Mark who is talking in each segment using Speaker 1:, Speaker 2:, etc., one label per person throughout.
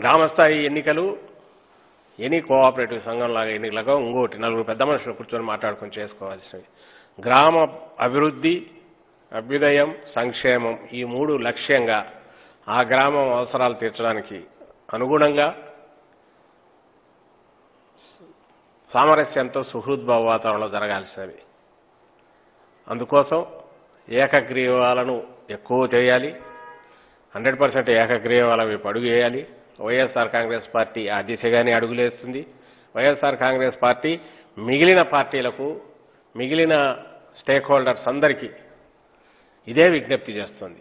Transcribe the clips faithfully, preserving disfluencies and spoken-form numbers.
Speaker 1: గ్రామస్థాయి ఎన్నికలు any cooperative సంఘంలాగా ఎన్నికలుగా ఇంకోటి నలుగురు పెద్ద మనుషులు కూర్చొని మాట్లాడుకొని చేసుకోవాల్సినవి. గ్రామ అభివృద్ధి, అభ్యుదయం, సంక్షేమం ఈ మూడు లక్ష్యంగా ఆ గ్రామం అవసరాలు తీర్చడానికి అనుగుణంగా సామరస్యంతో సుహృద్భావ వాతావరణంలో జరగాల్సినవి. అందుకోసం ఏకగ్రీవాలను ఎక్కువ చేయాలి. హండ్రెడ్ పర్సెంట్ ఏకగ్రీవాల వైపు అడుగు వేయాలి. వైఎస్ఆర్ కాంగ్రెస్ పార్టీ ఆ దిశగానే అడుగులేస్తుంది. వైఎస్ఆర్ కాంగ్రెస్ పార్టీ మిగిలిన పార్టీలకు, మిగిలిన స్టేక్ హోల్డర్స్ అందరికీ ఇదే విజ్ఞప్తి చేస్తుంది.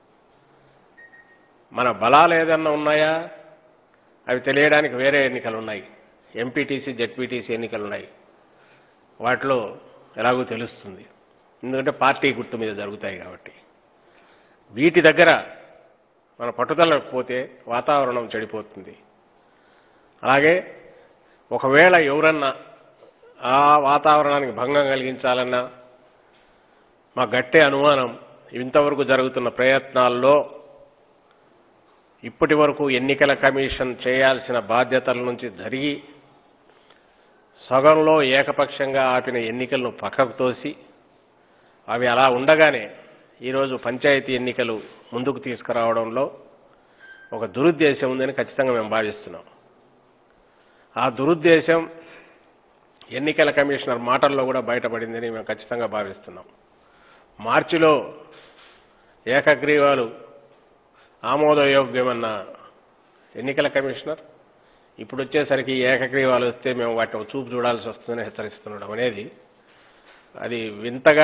Speaker 1: మన బలాలు ఏదన్నా ఉన్నాయా అవి తెలియడానికి వేరే ఎన్నికలు ఉన్నాయి. ఎంపీటీసీ, జెడ్పీటీసీ ఎన్నికలు ఉన్నాయి. వాటిలో ఎలాగో తెలుస్తుంది, ఎందుకంటే పార్టీ గుర్తు మీద జరుగుతాయి కాబట్టి. వీటి దగ్గర మన పట్టుదలకు పోతే వాతావరణం చెడిపోతుంది. అలాగే ఒకవేళ ఎవరన్నా ఆ వాతావరణానికి భంగం కలిగించాలన్నా మా గట్టే అనుమానం ఇంతవరకు జరుగుతున్న ప్రయత్నాల్లో ఇప్పటి వరకు ఎన్నికల కమిషన్ చేయాల్సిన బాధ్యతల నుంచి జరిగి సగంలో ఏకపక్షంగా ఆపిన ఎన్నికలను పక్కకు తోసి అవి అలా ఉండగానే ఈరోజు పంచాయతీ ఎన్నికలు ముందుకు తీసుకురావడంలో ఒక దురుద్దేశం ఉందని ఖచ్చితంగా మేము భావిస్తున్నాం. ఆ దురుద్దేశం ఎన్నికల కమిషనర్ మాటల్లో కూడా బయటపడిందని మేము ఖచ్చితంగా భావిస్తున్నాం. మార్చిలో ఏకగ్రీవాలు ఆమోదయోగ్యమన్న ఎన్నికల కమిషనర్ ఇప్పుడు వచ్చేసరికి ఏకగ్రీవాలు వస్తే మేము వాటిని చూపు చూడాల్సి వస్తుందని హెచ్చరిస్తుండడం అనేది అది వింతగా,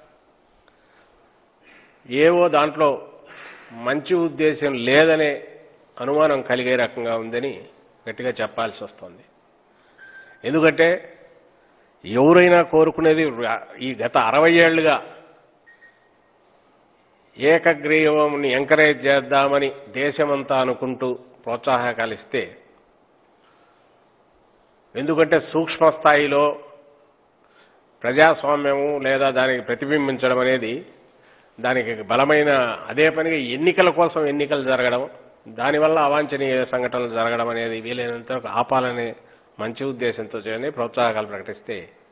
Speaker 1: ఏవో దాంట్లో మంచి ఉద్దేశం లేదనే అనుమానం కలిగే రకంగా ఉందని గట్టిగా చెప్పాల్సి వస్తుంది. ఎందుకంటే ఎవరైనా కోరుకునేది ఈ గత అరవై ఏళ్లుగా ఏకగ్రీవంని ఎంకరేజ్ చేద్దామని దేశమంతా అనుకుంటూ ప్రోత్సాహకాలు ఇస్తే, ఎందుకంటే సూక్ష్మ స్థాయిలో ప్రజాస్వామ్యము లేదా దానికి ప్రతిబింబించడం అనేది దానికి బలమైన, అదే పనిగా ఎన్నికల కోసం ఎన్నికలు జరగడం, దానివల్ల అవాంఛనీయ సంఘటనలు జరగడం అనేది వీలైనంత ఆపాలనే మంచి ఉద్దేశంతో చేయని ప్రోత్సాహకాలు ప్రకటిస్తే,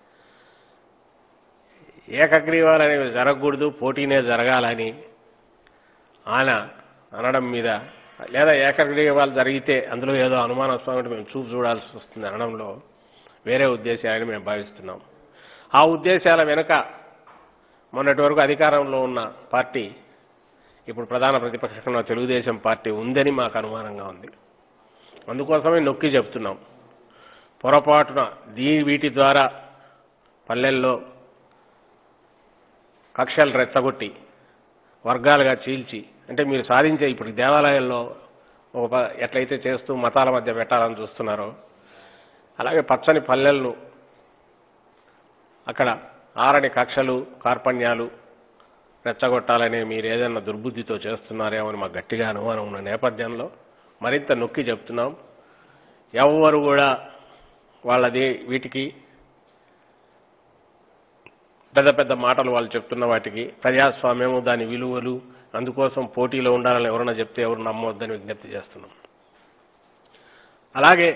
Speaker 1: ఏకగ్రీవాలు అనేవి జరగకూడదు, పోటీనే జరగాలని ఆయన అనడం మీద, లేదా ఏకగ్రీవాలు జరిగితే అందులో ఏదో అనుమానాస్పదం మేము చూపు చూడాల్సి వస్తుంది అనడంలో వేరే ఉద్దేశాలని మేము భావిస్తున్నాం. ఆ ఉద్దేశాల వెనుక మొన్నటి వరకు అధికారంలో ఉన్న పార్టీ, ఇప్పుడు ప్రధాన ప్రతిపక్షంలో తెలుగుదేశం పార్టీ ఉందని మాకు అనుమానంగా ఉంది. అందుకోసమే నొక్కి చెప్తున్నాం, పొరపాటున దీ వీటి ద్వారా పల్లెల్లో కక్షలు రెచ్చగొట్టి వర్గాలుగా చీల్చి, అంటే మీరు సాధించే ఇప్పుడు దేవాలయాల్లో ఒక ఎట్లయితే చేస్తూ మతాల మధ్య పెట్టాలని చూస్తున్నారో అలాగే పచ్చని పల్లెలను అక్కడ ఆరని కక్షలు, కార్పణ్యాలు రెచ్చగొట్టాలని మీరు ఏదైనా దుర్బుద్ధితో చేస్తున్నారేమో అని మాకు గట్టిగా అనుమానం ఉన్న నేపథ్యంలో మరింత నొక్కి చెప్తున్నాం. ఎవరు కూడా వాళ్ళది వీటికి పెద్ద పెద్ద మాటలు వాళ్ళు చెప్తున్న వాటికి ప్రజాస్వామ్యము, దాని విలువలు, అందుకోసం పోటీలో ఉండాలని ఎవరన్నా చెప్తే ఎవరు నమ్మవద్దని విజ్ఞప్తి చేస్తున్నాం. అలాగే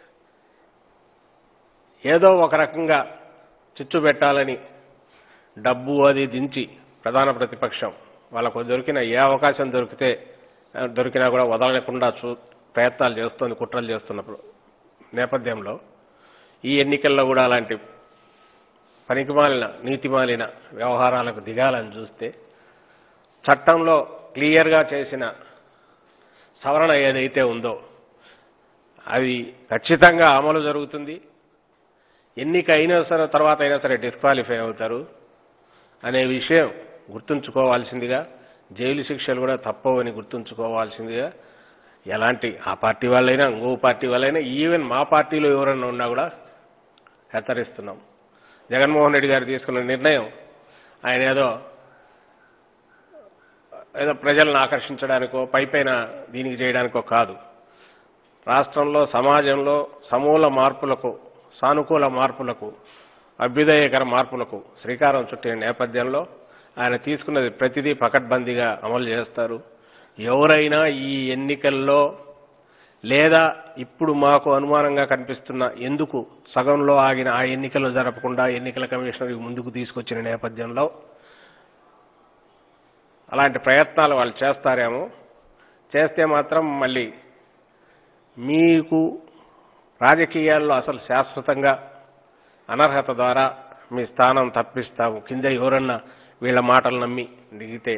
Speaker 1: ఏదో ఒక రకంగా చిచ్చు పెట్టాలని డబ్బు అది దించి ప్రధాన ప్రతిపక్షం వాళ్ళకు దొరికిన ఏ అవకాశం దొరికితే దొరికినా కూడా వదలకుండా చూ ప్రయత్నాలు చేస్తోంది, కుట్రలు చేస్తున్నప్పుడు నేపథ్యంలో ఈ ఎన్నికల్లో కూడా అలాంటి పనికిమాలిన, నీతిమాలిన వ్యవహారాలకు దిగాలని చూస్తే చట్టంలో క్లియర్గా చేసిన సవరణ ఏదైతే ఉందో అది ఖచ్చితంగా అమలు జరుగుతుంది. ఎన్నిక అయినా సరే తర్వాత అయినా సరే డిస్క్వాలిఫై అవుతారు అనే విషయం గుర్తుంచుకోవాల్సిందిగా, జైలు శిక్షలు కూడా తప్పవని గుర్తుంచుకోవాల్సిందిగా ఎలాంటి ఆ పార్టీ వాళ్ళైనా ఇంకో పార్టీ వాళ్ళైనా ఈవెన్ మా పార్టీలో ఎవరైనా ఉన్నా కూడా హెచ్చరిస్తున్నాం. జగన్మోహన్ రెడ్డి గారు తీసుకున్న నిర్ణయం ఆయన ఏదో ఏదో ప్రజలను ఆకర్షించడానికో పైపైన దీనికి చేయడానికో కాదు. రాష్ట్రంలో సమాజంలో సమూల మార్పులకు, సానుకూల మార్పులకు, అభ్యుదయకర మార్పులకు శ్రీకారం చుట్టిన నేపథ్యంలో ఆయన తీసుకున్నది ప్రతిదీ పకడ్బందీగా అమలు చేస్తారు. ఎవరైనా ఈ ఎన్నికల్లో లేదా ఇప్పుడు మాకు అనుమానంగా కనిపిస్తున్న ఎందుకు సగంలో ఆగిన ఆ ఎన్నికలు జరపకుండా ఎన్నికల కమిషనర్ ముందుకు తీసుకొచ్చిన నేపథ్యంలో అలాంటి ప్రయత్నాలు వాళ్ళు చేస్తారేమో, చేస్తే మాత్రం మళ్ళీ మీకు రాజకీయాల్లో అసలు శాశ్వతంగా అనర్హత ద్వారా మీ స్థానం తప్పిస్తాము, కింద ఎవరన్నా వీళ్ళ మాటలు నమ్మి దిగితే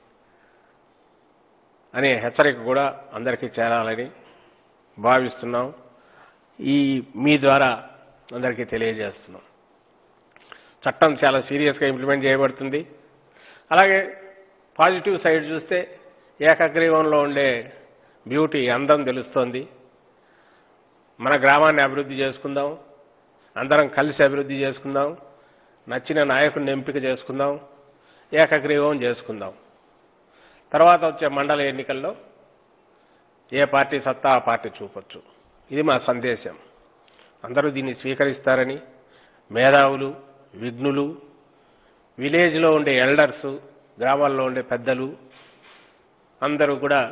Speaker 1: అనే హెచ్చరిక కూడా అందరికీ చేరాలని భావిస్తున్నాం. ఈ మీ ద్వారా అందరికీ తెలియజేస్తున్నాం. చట్టం చాలా సీరియస్గా ఇంప్లిమెంట్ చేయబడుతుంది. అలాగే పాజిటివ్ సైడ్ చూస్తే ఏకగ్రీవంలో ఉండే బ్యూటీ, అందం తెలుస్తోంది. మన గ్రామాన్ని అభివృద్ధి చేసుకుందాం, అందరం కలిసి అభివృద్ధి చేసుకుందాం, నచ్చిన నాయకుడిని ఎంపిక చేసుకుందాం, ఏకగ్రీవం చేసుకుందాం. తర్వాత వచ్చే మండల ఎన్నికల్లో ఏ పార్టీ సత్తా ఆ పార్టీ చూపొచ్చు. ఇది మా సందేశం. అందరూ దీన్ని స్వీకరిస్తారని మేధావులు, విఘ్నులు, విలేజ్లో ఉండే ఎల్డర్సు, గ్రామాల్లో ఉండే పెద్దలు అందరూ కూడా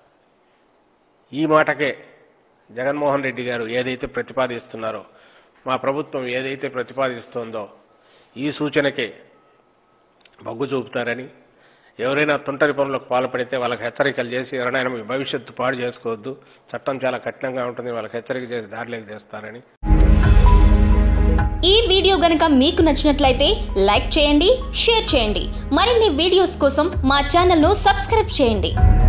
Speaker 1: ఈ మాటకే జగన్మోహన్ రెడ్డి గారు ఏదైతే ప్రతిపాదిస్తున్నారో, మా ప్రభుత్వం ఏదైతే ప్రతిపాదిస్తోందో ఈ సూచనకే మొగ్గు చూపుతారని, ఎవరైనా తుంటరి పనులకు పాల్పడితే వాళ్ళకి హెచ్చరికలు చేసి ఎవరైనా మీ భవిష్యత్తు పాడు చేసుకోవద్దు, చట్టం చాలా కఠినంగా ఉంటుంది, వాళ్ళకి హెచ్చరిక చేసి దారిలోకి చేస్తారని.
Speaker 2: ఈ వీడియో గనుక మీకు నచ్చినట్లయితే లైక్ చేయండి, షేర్ చేయండి. మరిన్ని వీడియోస్ కోసం మా ఛానల్ను సబ్స్క్రైబ్ చేయండి.